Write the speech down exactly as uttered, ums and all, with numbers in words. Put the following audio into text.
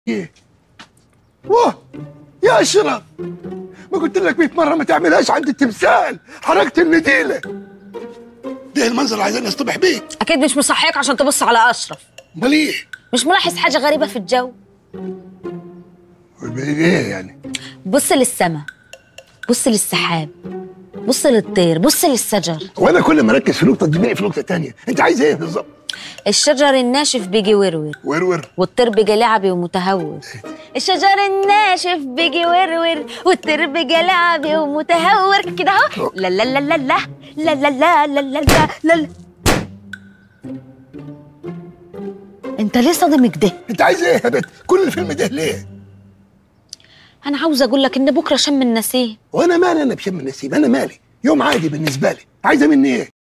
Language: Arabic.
ايه؟ واه يا اشرف، ما قلت لك مية مره ما تعملهاش عند التمثال، حركت النديله. ده المنظر اللي عايزين نصطبح بيه. اكيد مش مصحيك عشان تبص على اشرف. امال ايه؟ مش ملاحظ حاجه غريبه في الجو؟ ايه يعني؟ بص للسما، بص للسحاب، بص للطير، بص للشجر. وانا كل ما اركز في نقطه تجيبني في نقطه تانية. انت عايز ايه بالظبط؟ الشجر الناشف بيجي ورور ورور، والطير بيجي لعبي ومتهور. الشجر الناشف بيجي ورور والطير بيجي لعبي ومتهور كده اهو. لا لا لا لا لا لا لا لا لا لا لا لا. انت ليه صادم كده؟ انت عايز ايه يا بنت؟ كل الفيلم ده ليه؟ انا عاوز اقول لك ان بكره شم النسيم. وانا مالي انا بشم النسيم؟ انا مالي، يوم عادي بالنسبه لي. عايزه مني ايه؟